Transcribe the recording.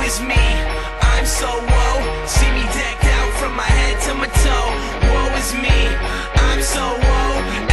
is me, I'm so woe. See me decked out from my head to my toe. Woe is me, I'm so woe.